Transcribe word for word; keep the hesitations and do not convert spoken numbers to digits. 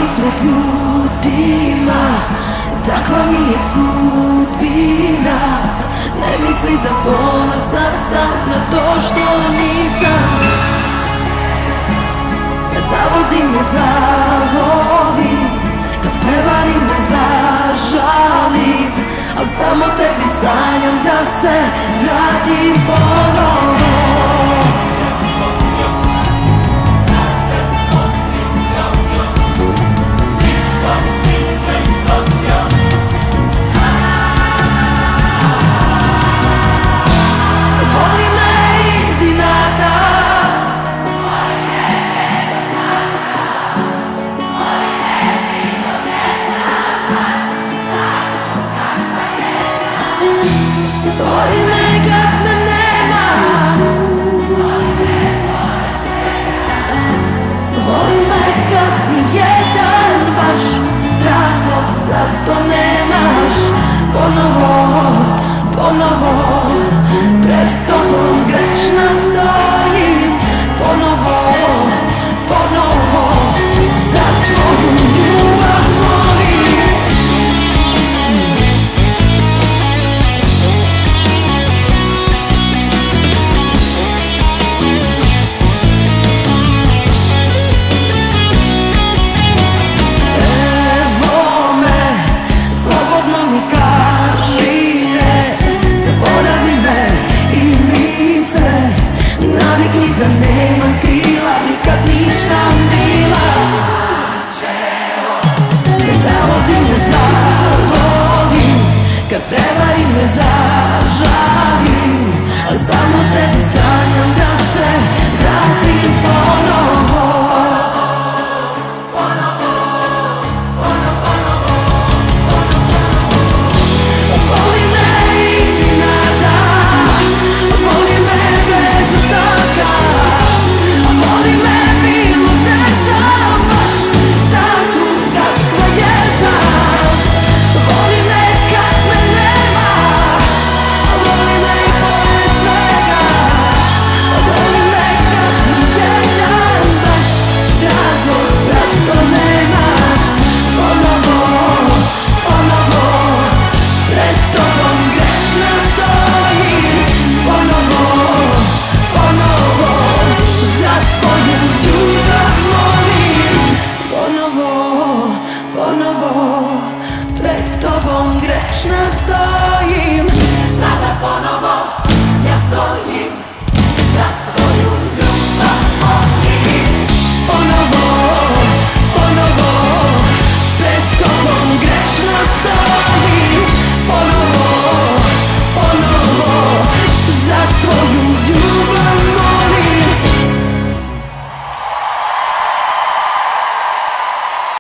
pred ljudima, takva mi je sudbina. Ne misli da ponosna sam na to što nisam. Kad zavodim ne zavodim, kad prevarim ne zažalim, al samo tebi sanjam da se vratim ponovo. Voli me kad me nema, voli me kad nijedan baš razlog za to nemaš. Ponovo, ponovo pred tobom grešna stojim. Ponovo, ponovo za tvoju ljubav molim. Navikni da nemam krila, nikad nisam bila. Kad zavodim ne zavodim, kad prevarim ne zažalim, ali samo tebi sanjam da se vratim ponovo. Voli me iznenada, voli me bez ostatka, voli me bilo da sam baš tako kakva jesam. Voli me kad me nema, voli me i pored svega. Voli me kad nijedan baš razlog za to nemaš. Ponovo, ponovo pred tobom grešna stojim. Ponovo, ponovo za tvoju ljubav molim. Ponovo, ponovo pred tobom grešna stojim. Sada ponovo ja stojim, za tvoju ljubav molim. Ponovo, ponovo pred tobom grešna stojim. Ponovo